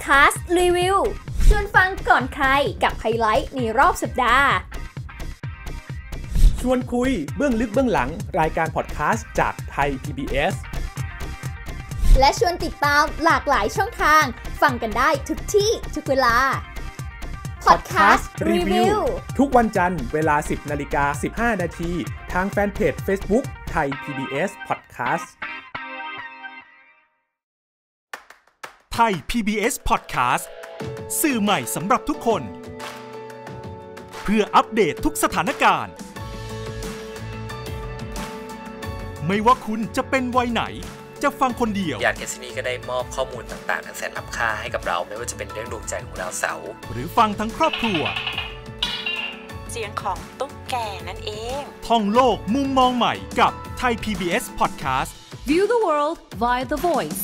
คาสต์รีวิวชวนฟังก่อนใครกับไฮไลท์ในรอบสัปดาห์ชวนคุยเบื้องลึกเบื้องหลังรายการพอดแคสต์จากไทย PBS และชวนติดตามหลากหลายช่องทางฟังกันได้ทุกที่ทุกเวลาพอดแคสต์รีวิวทุกวันจันทร์เวลา 10:15 นาทีทางแฟนเพจ Facebook ไทย PBS Podcast ไทย PBS Podcast สื่อใหม่สำหรับทุกคนเพื่ออัปเดตทุกสถานการณ์ไม่ว่าคุณจะเป็นวัยไหนจะฟังคนเดียวยานแคสซินีก็ได้มอบข้อมูลต่างๆทั้งแสนล้ำค่าให้กับเราไม่ว่าจะเป็นเรื่องดวงใจของดาวเสาร์หรือฟังทั้งครอบครัวเสียงของตุ๊กแกนั่นเองท่องโลกมุมมองใหม่กับไทย PBS Podcast View the world via the voice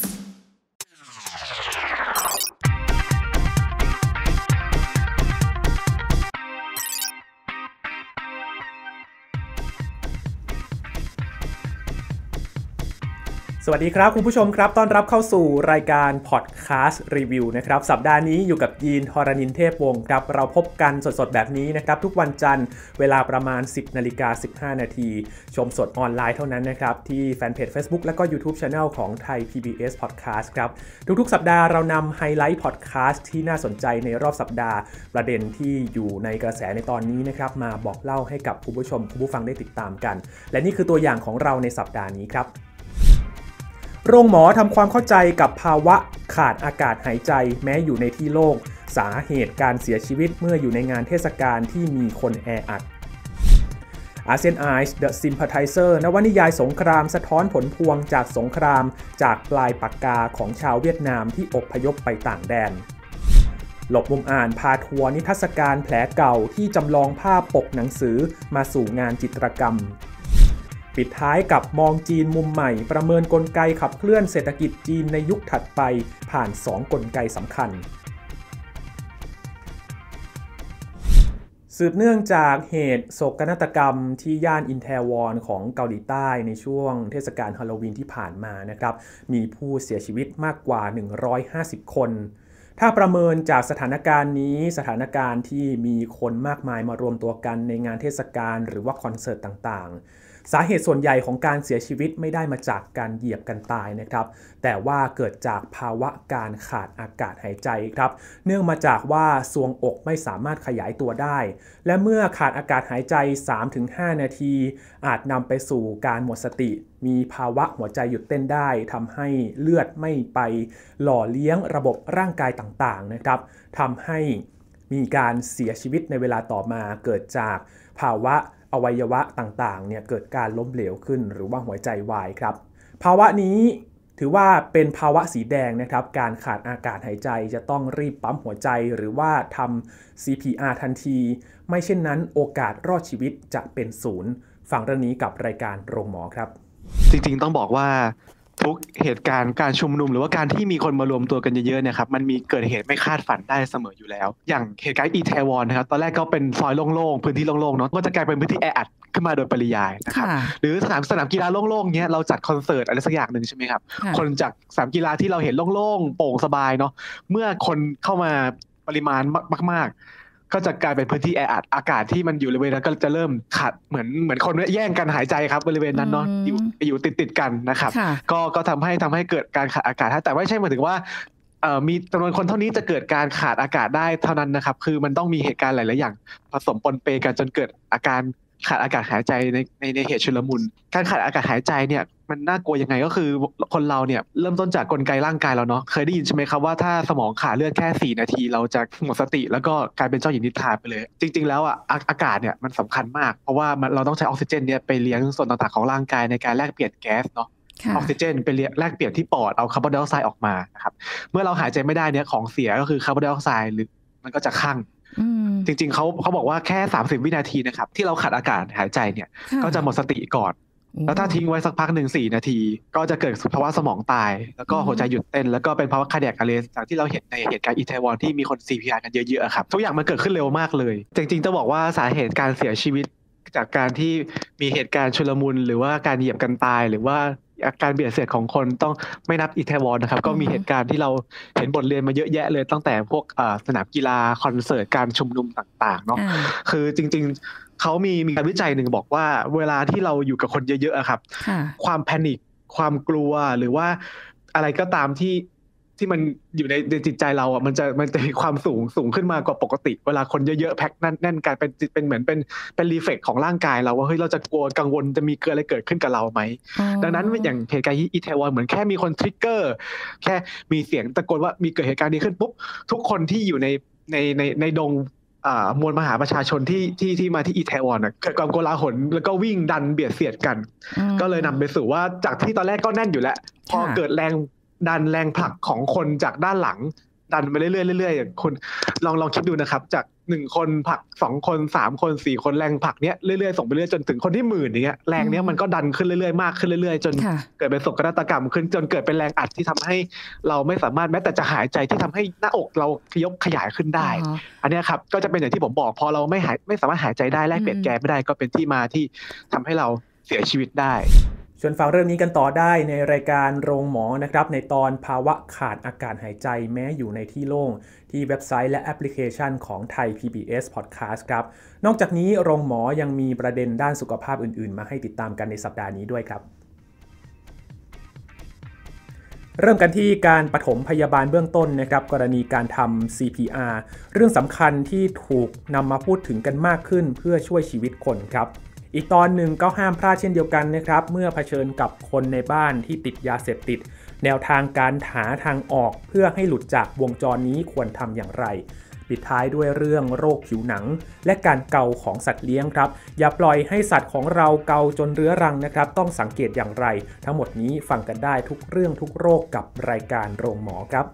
สวัสดีครับคุณผู้ชมครับต้อนรับเข้าสู่รายการพอดแคสต์รีวิวนะครับสัปดาห์นี้อยู่กับยีน ธรณินทร์ เทพวงศ์ครับเราพบกันสดๆแบบนี้นะครับทุกวันจันทร์เวลาประมาณ 10:15 นาทีชมสดออนไลน์เท่านั้นนะครับที่แฟนเพจ Facebook และก็ YouTube Channel ของไทย PBS Podcast ครับทุกๆสัปดาห์เรานำไฮไลท์พอดแคสต์ที่น่าสนใจในรอบสัปดาห์ประเด็นที่อยู่ในกระแสในตอนนี้นะครับมาบอกเล่าให้กับคุณผู้ชมคุณผู้ฟังได้ติดตามกันและนี่คือตัวอย่างของเราในสัปดาห์นี้ครับโรงหมอทำความเข้าใจกับภาวะขาดอากาศหายใจแม้อยู่ในที่โล่งสาเหตุการเสียชีวิตเมื่ออยู่ในงานเทศกาลที่มีคนแออัด ASEAN Eyes The Sympathizer นวนิยายสงครามสะท้อนผลพวงจากสงครามจากปลายปากกาของชาวเวียดนามที่อพยพไปต่างแดนหลบมุมอ่านพาทัวร์นิทรรศการแผลเก่าที่จำลองภาพปกหนังสือมาสู่งานจิตรกรรมปิดท้ายกับมองจีนมุมใหม่ประเมินกลไกขับเคลื่อนเศรษฐกิจจีนในยุคถัดไปผ่าน2กลไกสำคัญสืบเนื่องจากเหตุโศกนาฏกรรมที่ย่านอินแทวอนของเกาหลีใต้ในช่วงเทศกาลฮาโลวีนที่ผ่านมานะครับมีผู้เสียชีวิตมากกว่า150คนถ้าประเมินจากสถานการณ์นี้สถานการณ์ที่มีคนมากมายมารวมตัวกันในงานเทศกาลหรือว่าคอนเสิร์ตต่างๆสาเหตุส่วนใหญ่ของการเสียชีวิตไม่ได้มาจากการเหยียบกันตายนะครับแต่ว่าเกิดจากภาวะการขาดอากาศหายใจครับเนื่องมาจากว่าทรวงอกไม่สามารถขยายตัวได้และเมื่อขาดอากาศหายใจ 3-5 นาทีอาจนำไปสู่การหมดสติมีภาวะหัวใจหยุดเต้นได้ทำให้เลือดไม่ไปหล่อเลี้ยงระบบร่างกายต่างๆนะครับทำให้มีการเสียชีวิตในเวลาต่อมาเกิดจากภาวะอวัยวะต่างๆเนี่ยเกิดการล้มเหลวขึ้นหรือว่าหัวใจวายครับภาวะนี้ถือว่าเป็นภาวะสีแดงนะครับการขาดอากาศหายใจจะต้องรีบปั๊มหัวใจหรือว่าทำ CPR ทันทีไม่เช่นนั้นโอกาสรอดชีวิตจะเป็นศูนย์ฟังเรื่องนี้กับรายการโรงหมอครับจริงๆต้องบอกว่าทุกเหตุการณ์การชุมนุมหรือว่าการที่มีคนมารวมตัวกันเยอะๆเนี่ยครับมันมีเกิดเหตุไม่คาดฝันได้เสมออยู่แล้วอย่างเหตุการณ์อีแทวอนนะครับตอนแรกก็เป็นซอยโล่งๆพื้นที่โล่งๆเนาะก็จะกลายเป็นพื้นที่แออัดขึ้นมาโดยปริยายนะครับหรือสนามกีฬาโล่งๆเนี้ยเราจัดคอนเสิร์ตอะไรสักอย่างนึงใช่ไหมครับคนจากสนามกีฬาที่เราเห็นโล่งๆโปร่งสบายเนาะเมื่อคนเข้ามาปริมาณมากๆก็จะกลายเป็นพื้นที่แออัดอากาศที่มันอยู่บริเวณนั้นก็จะเริ่มขัดเหมือนคนแย่งกันหายใจครับบริเวณนั้นเนาะอยู่ติดกันนะครับก็ทำให้เกิดการขาดอากาศแต่ไม่ใช่หมายถึงว่ามีจำนวนคนเท่านี้จะเกิดการขาดอากาศได้เท่านั้นนะครับคือมันต้องมีเหตุการณ์หลายๆอย่างผสมปนเปกันจนเกิดอาการขาดอากาศหายใจในเหตุชุลมุนการขาดอากาศหายใจเนี่ยมันน่ากลัวยังไงก็คือคนเราเนี่ยเริ่มต้นจากกลไกร่างกายเราเนาะเคยได้ยินใช่ไหมครับว่าถ้าสมองขาดเลือดแค่4นาทีเราจะหมดสติแล้วก็กลายเป็นเจ้าหญิงนิทราไปเลยจริงๆแล้วอากาศเนี่ยมันสำคัญมากเพราะว่าเราต้องใช้ออกซิเจนเนี่ยไปเลี้ยงส่วนต่างๆของร่างกายในการแลกเปลี่ยนแก๊สเนาะออกซิเจนไปแลกเปลี่ยนที่ปอดเอาคาร์บอนไดออกไซด์ออกมานะครับเมื่อเราหายใจไม่ได้เนี่ยของเสียก็คือคาร์บอนไดออกไซด์หรือมันก็จะคั่งจริงๆเขาบอกว่าแค่30วินาทีนะครับที่เราขาดอากาศหายใจเนี่ยก็จะหมดสติก่อนแล้วถ้าทิ้งไว้สักพัก1 4นาทีก็จะเกิดภาวะสมองตายแล้วก็หัวใจหยุดเต้นแล้วก็เป็นภาวะคาร์เดียกอะเรสต์จากที่เราเห็นในเหตุการณ์อีแทวอนที่มีคน CPR กันเยอะๆครับทุกอย่างมันเกิดขึ้นเร็วมากเลยจริงๆจะบอกว่าสาเหตุการเสียชีวิตจากการที่มีเหตุการณ์ชุลมุนหรือว่าการเหยียบกันตายหรือว่าการเบียดเสียดของคนต้องไม่นับอิตาลีนะครับก็มีเหตุการณ์ที่เราเห็นบทเรียนมาเยอะแยะเลยตั้งแต่พวกสนามกีฬาคอนเสิร์ตการชุมนุมต่างๆเนาะคือจริงๆเขามีการวิจัยหนึ่งบอกว่าเวลาที่เราอยู่กับคนเยอะๆครับความแพนิคความกลัวหรือว่าอะไรก็ตามที่มันอยู่ในจิตใจเราอ่ะมันจะมีความสูงขึ้นมากว่าปกติเวลาคนเยอะๆแพ็คแน่นกันเป็นเหมือนเป็นรีเฟล็กของร่างกายเราว่าเฮ้ยเราจะกลัวกังวลจะมีอะไรเกิดขึ้นกับเราไหมดังนั้นอย่างเหตุการณ์อิตาลีเหมือนแค่มีคนทริกเกอร์แค่มีเสียงตะโกนว่ามีเกิดเหตุการณ์นี้ขึ้นปุ๊บทุกคนที่อยู่ในดงมวลมหาประชาชนที่มาที่อิตาลีเกิดความโกลาหลแล้วก็วิ่งดันเบียดเสียดกันก็เลยนำไปสู่ว่าจากที่ตอนแรกก็แน่นอยู่แล้วพอเกิดแรงผลักของคนจากด้านหลังดันไปเรื่อยๆคุณลองคิดดูนะครับจาก1คนผลัก2คน3คน4คนแรงผลักเนี้ยเรื่อยๆส่งไปเรื่อยจนถึงคนที่10,000อย่างเงี้ยแรงเนี้ยมันก็ดันขึ้นเรื่อยๆมากขึ้นเรื่อยๆจนเกิดเป็นโศกนาฏกรรมขึ้นจนเกิดเป็นแรงอัดที่ทำให้เราไม่สามารถแม้แต่จะหายใจที่ทำให้หน้าอกเราขยายขึ้นได้อันนี้ครับก็จะเป็นอย่างที่ผมบอกพอเราไม่สามารถหายใจได้แลกเปลี่ยนแก๊สไม่ได้ก็เป็นที่มาที่ทำให้เราเสียชีวิตได้ชวนฟังเรื่องนี้กันต่อได้ในรายการโรงหมอนะครับในตอนภาวะขาดอากาศหายใจแม้อยู่ในที่โล่งที่เว็บไซต์และแอปพลิเคชันของไทย PBS Podcast ครับนอกจากนี้โรงหมอยังมีประเด็นด้านสุขภาพอื่นๆมาให้ติดตามกันในสัปดาห์นี้ด้วยครับเริ่มกันที่การปฐมพยาบาลเบื้องต้นนะครับกรณีการทำ CPR เรื่องสำคัญที่ถูกนำมาพูดถึงกันมากขึ้นเพื่อช่วยชีวิตคนครับอีกตอนหนึ่งก็ห้ามพลาดเช่นเดียวกันนะครับเมื่อเผชิญกับคนในบ้านที่ติดยาเสพติดแนวทางการหาทางออกเพื่อให้หลุดจากวงจรนี้ควรทำอย่างไรปิดท้ายด้วยเรื่องโรคผิวหนังและการเกาของสัตว์เลี้ยงครับอย่าปล่อยให้สัตว์ของเราเกาจนเรื้อรังนะครับต้องสังเกตอย่างไรทั้งหมดนี้ฟังกันได้ทุกเรื่องทุกโรคกับรายการโรงหมอครับ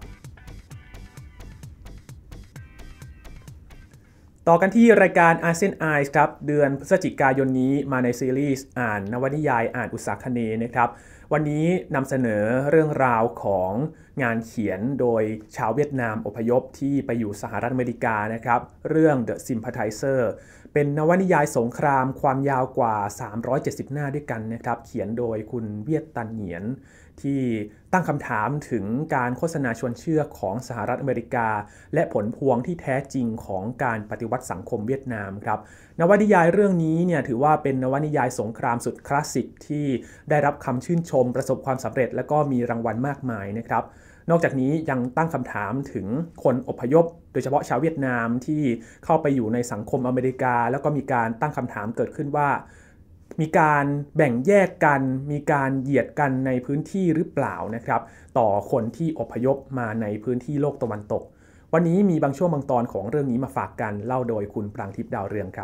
ต่อกันที่รายการ ASEAN Eyes ครับเดือนพฤศจิกายนนี้มาในซีรีส์อ่านนวนิยายอ่านอุตสาคเนย์นะครับวันนี้นำเสนอเรื่องราวของงานเขียนโดยชาวเวียดนามอพยพที่ไปอยู่สหรัฐอเมริกานะครับเรื่อง The Sympathizer เป็นนวนิยายสงครามความยาวกว่า370หน้าด้วยกันนะครับเขียนโดยคุณเวียดตันเหงียนที่ตั้งคำถามถึงการโฆษณาชวนเชื่อของสหรัฐอเมริกาและผลพวงที่แท้จริงของการปฏิวัติสังคมเวียดนามครับนวนิยายเรื่องนี้เนี่ยถือว่าเป็นนวนิยายสงครามสุดคลาสสิกที่ได้รับคำชื่นชมประสบความสำเร็จและก็มีรางวัลมากมายนะครับนอกจากนี้ยังตั้งคำถามถึงคนอพยพโดยเฉพาะชาวเวียดนามที่เข้าไปอยู่ในสังคมอเมริกาแล้วก็มีการตั้งคำถามเกิดขึ้นว่ามีการแบ่งแยกกันมีการเหยียดกันในพื้นที่หรือเปล่านะครับต่อคนที่อพยพมาในพื้นที่โลกตะวันตกวันนี้มีบางช่วงบางตอนของเรื่องนี้มาฝากกันเล่าโดยคุณปรางทิพย์ดาวเรืองครับ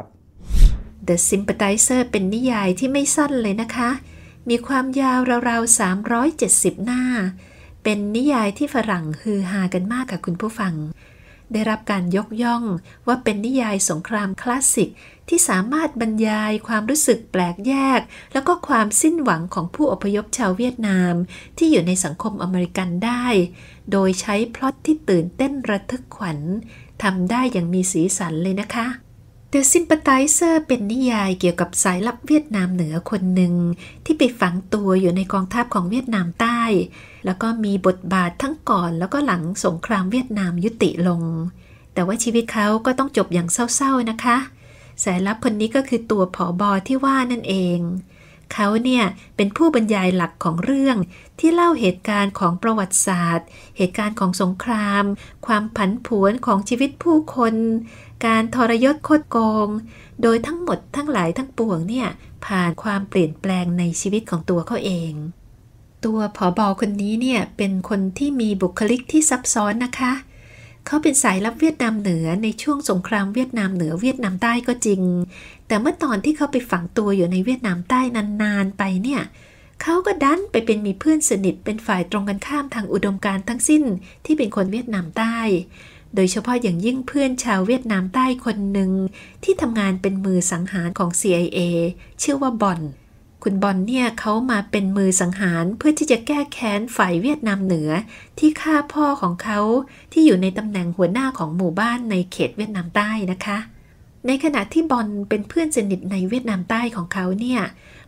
The Sympathizer เป็นนิยายที่ไม่สั้นเลยนะคะมีความยาวราวๆ370หน้าเป็นนิยายที่ฝรั่งฮือฮากันมากค่ะคุณผู้ฟังได้รับการยกย่องว่าเป็นนิยายสงครามคลาสสิกที่สามารถบรรยายความรู้สึกแปลกแยกแล้วก็ความสิ้นหวังของผู้อพยพชาวเวียดนามที่อยู่ในสังคมอเมริกันได้โดยใช้พล็อตที่ตื่นเต้นระทึกขวัญทำได้อย่างมีสีสันเลยนะคะ The Sympathizer เป็นนิยายเกี่ยวกับสายลับเวียดนามเหนือคนหนึ่งที่ไปฝังตัวอยู่ในกองทัพของเวียดนามใต้แล้วก็มีบทบาททั้งก่อนแล้วก็หลังสงครามเวียดนามยุติลงแต่ว่าชีวิตเขาก็ต้องจบอย่างเศร้าๆนะคะสายลับคนนี้ก็คือตัวผบ.ที่ว่านั่นเองเขาเนี่ยเป็นผู้บรรยายหลักของเรื่องที่เล่าเหตุการณ์ของประวัติศาสตร์เหตุการณ์ของสงครามความผันผวนของชีวิตผู้คนการทรยศคดโกงโดยทั้งหมดทั้งหลายทั้งปวงเนี่ยผ่านความเปลี่ยนแปลงในชีวิตของตัวเขาเองตัวผบ.คนนี้เนี่ยเป็นคนที่มีบุคลิกที่ซับซ้อนนะคะเขาเป็นสายลับเวียดนามเหนือในช่วงสงครามเวียดนามเหนือเวียดนามใต้ก็จริงแต่เมื่อตอนที่เขาไปฝังตัวอยู่ในเวียดนามใต้นานๆไปเนี่ยเขาก็ดันไปเป็นมีเพื่อนสนิทเป็นฝ่ายตรงกันข้ามทางอุดมการณ์ทั้งสิ้นที่เป็นคนเวียดนามใต้โดยเฉพาะอย่างยิ่งเพื่อนชาวเวียดนามใต้คนหนึ่งที่ทำงานเป็นมือสังหารของ CIA ชื่อว่าบอนคุณบอนเนี่ยเขามาเป็นมือสังหารเพื่อที่จะแก้แค้นฝ่ายเวียดนามเหนือที่ฆ่าพ่อของเขาที่อยู่ในตำแหน่งหัวหน้าของหมู่บ้านในเขตเวียดนามใต้นะคะในขณะที่บอนเป็นเพื่อนสนิทในเวียดนามใต้ของเขาเนี่ย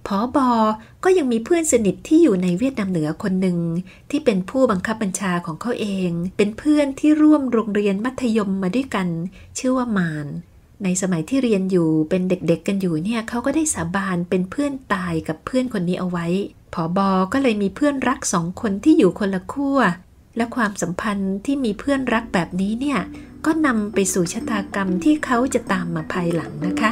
ผบ.ก็ยังมีเพื่อนสนิทที่อยู่ในเวียดนามเหนือคนหนึ่งที่เป็นผู้บังคับบัญชาของเขาเองเป็นเพื่อนที่ร่วมโรงเรียนมัธยมมาด้วยกันชื่อว่ามานในสมัยที่เรียนอยู่เป็นเด็กๆกันอยู่เนี่ยเขาก็ได้สาบานเป็นเพื่อนตายกับเพื่อนคนนี้เอาไว้ผบ.ก็เลยมีเพื่อนรัก2 คนที่อยู่คนละขั้วและความสัมพันธ์ที่มีเพื่อนรักแบบนี้เนี่ยก็นำไปสู่ชะตากรรมที่เขาจะตามมาภายหลังนะคะ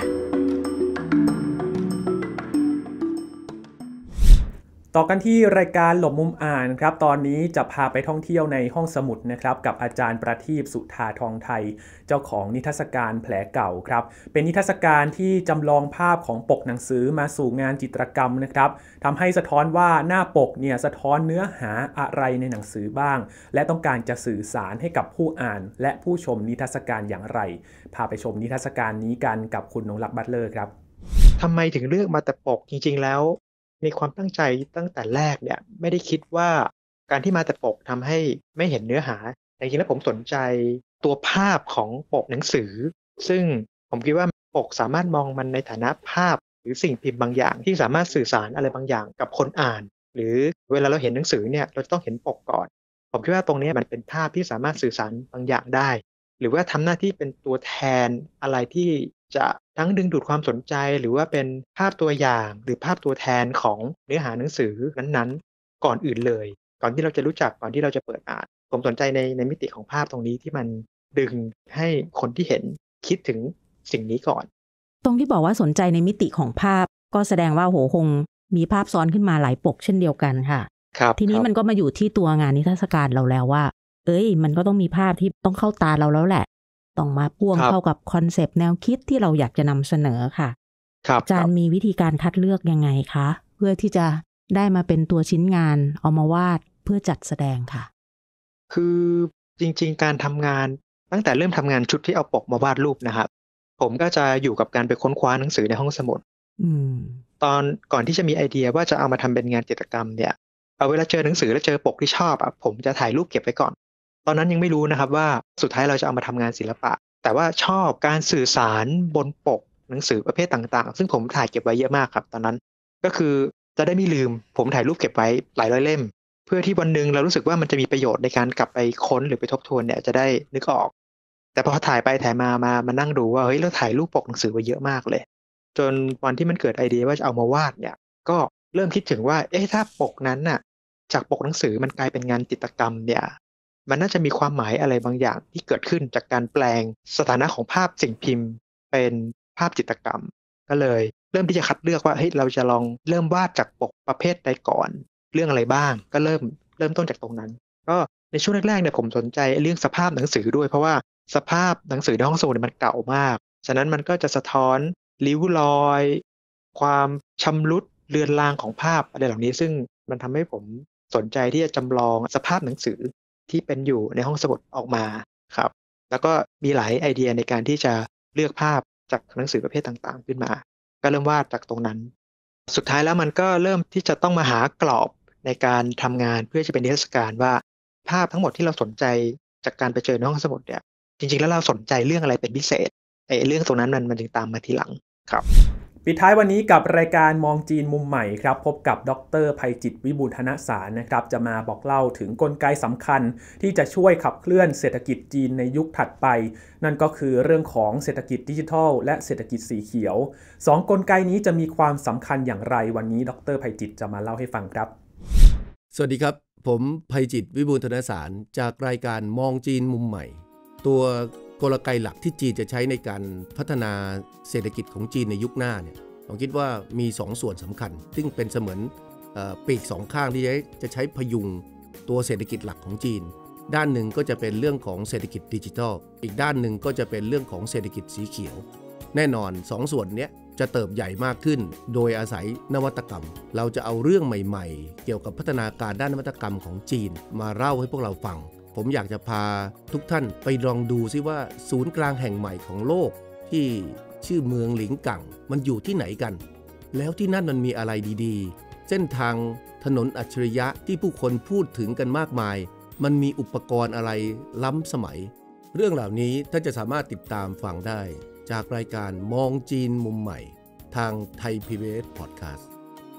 ต่อกันที่รายการหลบมุมอ่านครับตอนนี้จะพาไปท่องเที่ยวในห้องสมุดนะครับกับอาจารย์ประทีปสุธาทองไทยเจ้าของนิทรรศการแผลเก่าครับเป็นนิทรรศการที่จำลองภาพของปกหนังสือมาสู่งานจิตรกรรมนะครับทำให้สะท้อนว่าหน้าปกเนี่ยสะท้อนเนื้อหาอะไรในหนังสือบ้างและต้องการจะสื่อสารให้กับผู้อ่านและผู้ชมนิทรรศการอย่างไรพาไปชมนิทรรศการนี้กันกับคุณนงลักษณ์บัตเลอร์ครับทำไมถึงเลือกมาแต่ปกจริงๆแล้วในความตั้งใจตั้งแต่แรกเนี่ยไม่ได้คิดว่าการที่มาแต่ปกทำให้ไม่เห็นเนื้อหาจริงๆแล้วผมสนใจตัวภาพของปกหนังสือซึ่งผมคิดว่าปกสามารถมองมันในฐานะภาพหรือสิ่งพิมพ์บางอย่างที่สามารถสื่อสารอะไรบางอย่างกับคนอ่านหรือเวลาเราเห็นหนังสือเนี่ยเราต้องเห็นปกก่อนผมคิดว่าตรงนี้มันเป็นภาพที่สามารถสื่อสารบางอย่างได้หรือว่าทำหน้าที่เป็นตัวแทนอะไรที่จะทั้งดึงดูดความสนใจหรือว่าเป็นภาพตัวอย่างหรือภาพตัวแทนของเนื้อหาหนังสือนั้นๆก่อนอื่นเลยก่อนที่เราจะรู้จักก่อนที่เราจะเปิดอ่านผมสนใจในมิติของภาพตรงนี้ที่มันดึงให้คนที่เห็นคิดถึงสิ่งนี้ก่อนตรงที่บอกว่าสนใจในมิติของภาพก็แสดงว่าคงมีภาพซ้อนขึ้นมาหลายปกเช่นเดียวกันค่ะครับทีนี้มันก็มาอยู่ที่ตัวงานนิทรรศการเราแล้วว่ามันก็ต้องมีภาพที่ต้องเข้าตาเราแล้วแหละต้องมาพ่วงเข้ากับคอนเซปต์แนวคิดที่เราอยากจะนำเสนอค่ะอาจารย์มีวิธีการคัดเลือกยังไงคะเพื่อที่จะได้มาเป็นตัวชิ้นงานเอามาวาดเพื่อจัดแสดงค่ะคือจริงๆการทำงานตั้งแต่เริ่มทำงานชุดที่เอาปกมาวาดรูปนะครับผมก็จะอยู่กับการไปค้นคว้าหนังสือในห้องสมุดตอนก่อนที่จะมีไอเดียว่าจะเอามาทำเป็นงานจิตรกรรมเนี่ยเอาเวลาเจอหนังสือแล้วเจอปกที่ชอบผมจะถ่ายรูปเก็บไว้ก่อนตอนนั้นยังไม่รู้นะครับว่าสุดท้ายเราจะเอามาทำงานศิลปะแต่ว่าชอบการสื่อสารบนปกหนังสือประเภทต่างๆซึ่งผมถ่ายเก็บไว้เยอะมากครับตอนนั้นก็คือจะได้ไม่ลืมผมถ่ายรูปเก็บไว้หลายร้อยเล่มเพื่อที่วันนึงเรารู้สึกว่ามันจะมีประโยชน์ในการกลับไปค้นหรือไปทบทวนเนี่ยจะได้นึกออกแต่พอถ่ายไปถ่ายมานั่งดูว่าเฮ้ยเราถ่ายรูปปกหนังสือไว้เยอะมากเลยจนวันที่มันเกิดไอเดียว่าจะเอามาวาดเนี่ยก็เริ่มคิดถึงว่าถ้าปกนั้นน่ะจากปกหนังสือมันกลายเป็นงานจิตรกรรมเนี่ยมันน่าจะมีความหมายอะไรบางอย่างที่เกิดขึ้นจากการแปลงสถานะของภาพสิ่งพิมพ์เป็นภาพจิตรกรรมก็เลยเริ่มที่จะคัดเลือกว่าเราจะลองเริ่มวาดจากปกประเภทใดก่อนเรื่องอะไรบ้างก็เริ่มต้นจากตรงนั้นก็ในช่วงแรกๆเนี่ยผมสนใจเรื่องสภาพหนังสือด้วยเพราะว่าสภาพหนังสือในห้องสมุดมันเก่ามากฉะนั้นมันก็จะสะท้อนริ้วรอยความชำรุดเลือนลางของภาพอะไรเหล่านี้ซึ่งมันทำให้ผมสนใจที่จะจำลองสภาพหนังสือที่เป็นอยู่ในห้องสมุดออกมาครับแล้วก็มีหลายไอเดียในการที่จะเลือกภาพจากหนังสือประเภทต่างๆขึ้นมาก็เริ่มวาดจากตรงนั้นสุดท้ายแล้วมันก็เริ่มที่จะต้องมาหากรอบในการทำงานเพื่อจะเป็นนิทรรศการว่าภาพทั้งหมดที่เราสนใจจากการไปเจอในห้องสมุดเนี่ยจริงๆแล้วเราสนใจเรื่องอะไรเป็นพิเศษเรื่องตรงนั้นมันจึงตามมาทีหลังครับปิดท้ายวันนี้กับรายการมองจีนมุมใหม่ครับพบกับดร.ไพจิตรวิบูลย์ธนสารนะครับจะมาบอกเล่าถึงกลไกสำคัญที่จะช่วยขับเคลื่อนเศรษฐกิจจีนในยุคถัดไปนั่นก็คือเรื่องของเศรษฐกิจดิจิทัลและเศรษฐกิจสีเขียว2กลไกนี้จะมีความสำคัญอย่างไรวันนี้ดร.ไพจิตรจะมาเล่าให้ฟังครับสวัสดีครับผมไพจิตรวิบูลย์ธนสารจากรายการมองจีนมุมใหม่ตัวกลไกหลักที่จีนจะใช้ในการพัฒนาเศรษฐกิจของจีนในยุคหน้าเนี่ยผมคิดว่ามี2ส่วนสำคัญซึ่งเป็นเสมือนปีก2ข้างที่จะใช้พยุงตัวเศรษฐกิจหลักของจีนด้านหนึ่งก็จะเป็นเรื่องของเศรษฐกิจดิจิทัลอีกด้านหนึ่งก็จะเป็นเรื่องของเศรษฐกิจสีเขียวแน่นอน2ส่วนนี้จะเติบใหญ่มากขึ้นโดยอาศัยนวัตกรรมเราจะเอาเรื่องใหม่ๆเกี่ยวกับพัฒนาการด้านนวัตกรรมของจีนมาเล่าให้พวกเราฟังผมอยากจะพาทุกท่านไปลองดูซิว่าศูนย์กลางแห่งใหม่ของโลกที่ชื่อเมืองหลิงกังมันอยู่ที่ไหนกันแล้วที่นั่นมันมีอะไรดีๆเส้นทางถนนอัจฉริยะที่ผู้คนพูดถึงกันมากมายมันมีอุปกรณ์อะไรล้ำสมัยเรื่องเหล่านี้ท่านจะสามารถติดตามฟังได้จากรายการมองจีนมุมใหม่ทางไทย PBS Podcast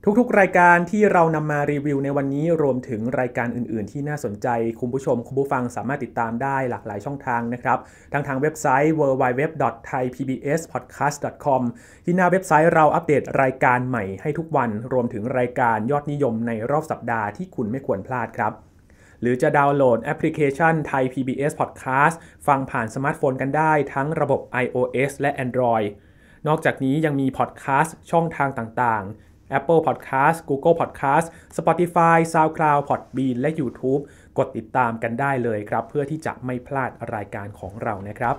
ทุกๆรายการที่เรานำมารีวิวในวันนี้รวมถึงรายการอื่นๆที่น่าสนใจคุณผู้ชมคุณผู้ฟังสามารถติดตามได้หลากหลายช่องทางนะครับทั้งทางเว็บไซต์ www.thaipbspodcast.com ที่หน้าเว็บไซต์เราอัปเดตรายการใหม่ให้ทุกวันรวมถึงรายการยอดนิยมในรอบสัปดาห์ที่คุณไม่ควรพลาดครับหรือจะดาวน์โหลดแอปพลิเคชัน Thai PBS Podcast ฟังผ่านสมาร์ทโฟนกันได้ทั้งระบบ iOS และ Android นอกจากนี้ยังมีพอดแคสต์ช่องทางต่างๆApple Podcast, Google Podcast, Spotify, SoundCloud, Podbean และ YouTube กดติดตามกันได้เลยครับเพื่อที่จะไม่พลาดรายการของเรานะครับ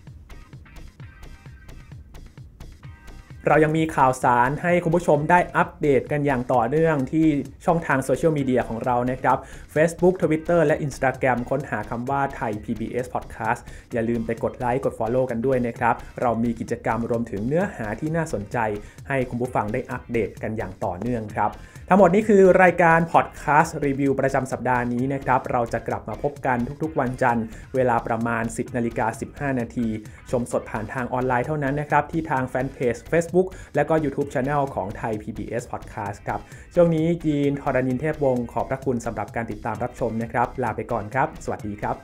เรายังมีข่าวสารให้คุณผู้ชมได้อัปเดตกันอย่างต่อเนื่องที่ช่องทางโซเชียลมีเดียของเรานะครับ Facebook, Twitter และ Instagram ค้นหาคำว่า Thai PBS Podcast อย่าลืมไปกดไลค์กด Follow กันด้วยนะครับเรามีกิจกรรมรวมถึงเนื้อหาที่น่าสนใจให้คุณผู้ฟังได้อัปเดตกันอย่างต่อเนื่องครับทั้งหมดนี้คือรายการ Podcast Review ประจำสัปดาห์นี้นะครับเราจะกลับมาพบกันทุกๆวันจันทร์เวลาประมาณ 10:15 น.ชมสดผ่านทางออนไลน์เท่านั้นนะครับที่ทางแฟนเพจ Facebook และก็ YouTube Channel ของ Thai PBS Podcast ครับช่วงนี้ยีน ธรณินทร์ เทพวงศ์ขอบพระคุณสำหรับการติดตามรับชมนะครับลาไปก่อนครับสวัสดีครับ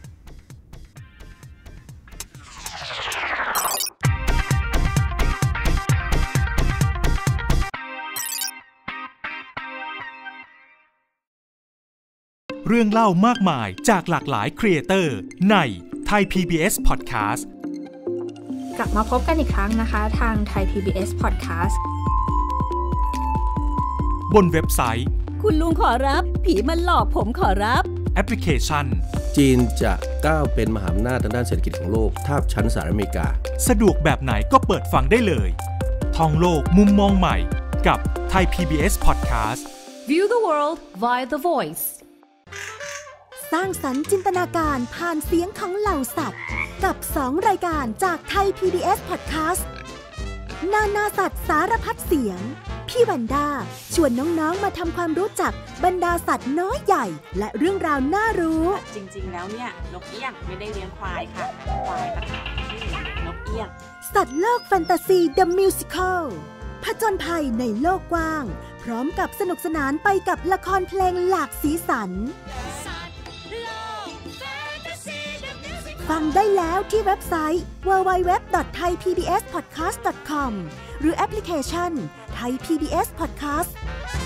เรื่องเล่ามากมายจากหลากหลายครีเอเตอร์ใน Thai PBS Podcast กลับมาพบกันอีกครั้งนะคะทาง Thai PBS Podcast บนเว็บไซต์คุณลุงขอรับผีมันหลอกผมขอรับแอปพลิเคชันจีนจะก้าวเป็นมหาอำนาจทางด้านเศรษฐกิจของโลกทาบชั้นสหรัฐอเมริกาสะดวกแบบไหนก็เปิดฟังได้เลยท่องโลกมุมมองใหม่กับ Thai PBS Podcast View the world via the voice สร้างสรรค์จินตนาการผ่านเสียงของเหล่าสัตว์กับ2รายการจากไทย PBS Podcast นานาสัตว์สารพัดเสียงพี่วันด้าชวนน้องๆมาทำความรู้จักบรรดาสัตว์น้อยใหญ่และเรื่องราวน่ารู้จริงๆแล้วเนี่ยนกเอี้ยงไม่ได้เลี้ยงควายค่ะควายนะคะนกเอี้ยงสัตว์โลกแฟนตาซี The Musical ผจญภัยในโลกกว้างพร้อมกับสนุกสนานไปกับละครเพลงหลากสีสันฟังได้แล้วที่เว็บไซต์ www.thaipbspodcast.com หรือแอปพลิเคชัน Thai PBS Podcast